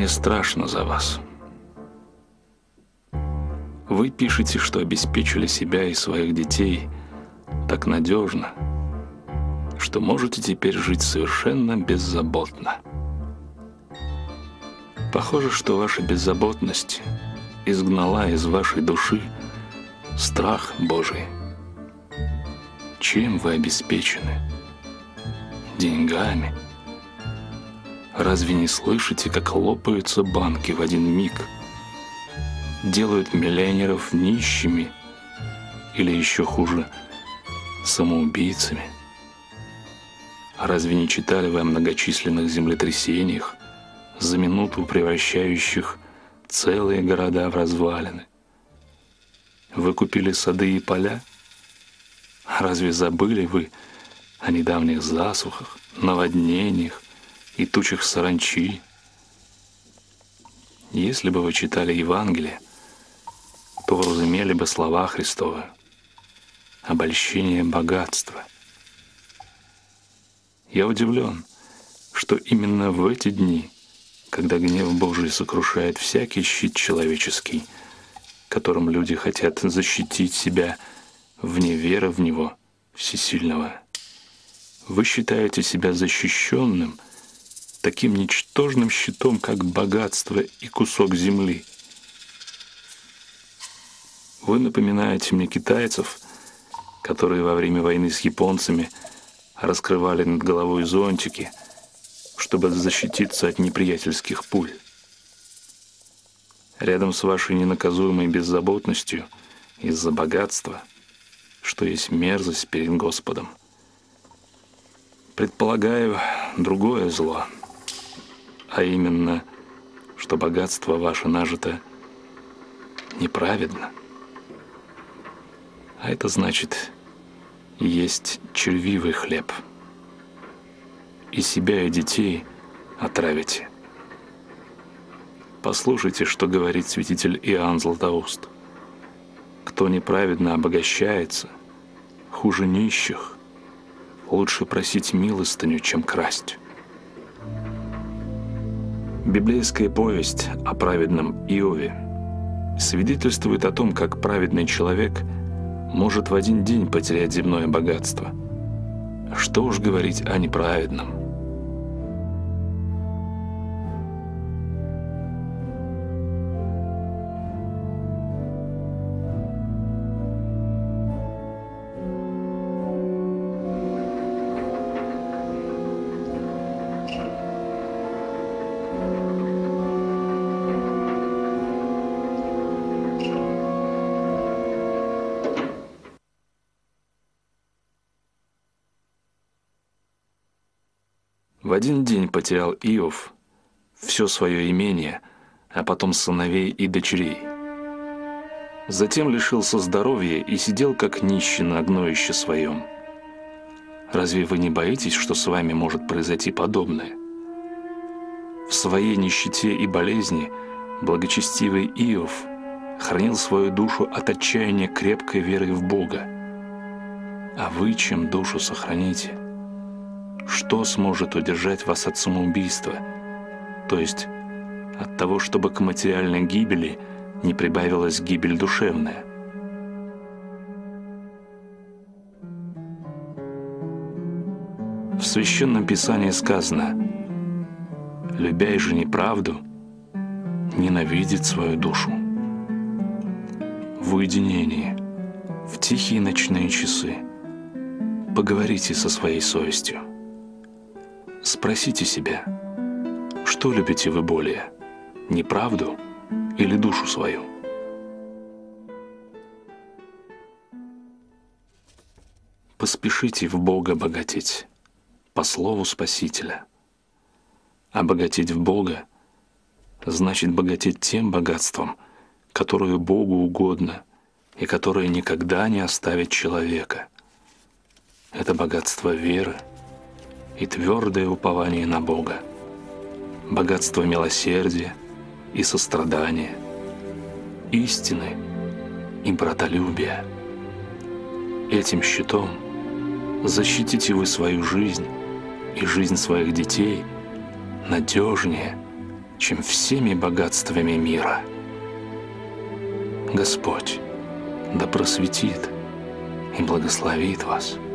страшно за вас. Вы пишете, что обеспечили себя и своих детей так надежно, что можете теперь жить совершенно беззаботно. Похоже, что ваша беззаботность изгнала из вашей души страх Божий. Чем вы обеспечены? Деньгами? Разве не слышите, как лопаются банки в один миг? Делают миллионеров нищими или еще хуже, самоубийцами? Разве не читали вы о многочисленных землетрясениях, за минуту превращающих целые города в развалины? Вы купили сады и поля? Разве забыли вы о недавних засухах, наводнениях и тучах саранчи? Если бы вы читали Евангелие, то уразумели бы слова Христовы: обольщение богатства. Я удивлен, что именно в эти дни, когда гнев Божий сокрушает всякий щит человеческий, которым люди хотят защитить себя вне веры в Него Всесильного, вы считаете себя защищенным таким ничтожным щитом, как богатство и кусок земли. Вы напоминаете мне китайцев, которые во время войны с японцами раскрывали над головой зонтики, чтобы защититься от неприятельских пуль. Рядом с вашей ненаказуемой беззаботностью из-за богатства, что есть мерзость перед Господом, предполагаю другое зло, а именно, что богатство ваше нажито неправедно. А это значит есть червивый хлеб. И себя, и детей отравите. Послушайте, что говорит святитель Иоанн Златоуст. Кто неправедно обогащается, хуже нищих, лучше просить милостыню, чем красть. Библейская повесть о праведном Иове свидетельствует о том, как праведный человек может в один день потерять земное богатство. Что уж говорить о неправедном. В один день потерял Иов все свое имение, а потом сыновей и дочерей. Затем лишился здоровья и сидел как нищий на гноище своем. Разве вы не боитесь, что с вами может произойти подобное? В своей нищете и болезни благочестивый Иов хранил свою душу от отчаяния крепкой верой в Бога. А вы чем душу сохраните? Что сможет удержать вас от самоубийства, то есть от того, чтобы к материальной гибели не прибавилась гибель душевная? В Священном Писании сказано: «Любя же неправду, ненавидит свою душу». В уединении, в тихие ночные часы поговорите со своей совестью. Спросите себя, что любите вы более, неправду или душу свою? Поспешите в Бога богатеть, по слову Спасителя. А богатеть в Бога значит богатеть тем богатством, которое Богу угодно и которое никогда не оставит человека. Это богатство веры и твердое упование на Бога, богатство милосердия и сострадания, истины и братолюбия. Этим щитом защитите вы свою жизнь и жизнь своих детей надежнее, чем всеми богатствами мира. Господь да просветит и благословит вас.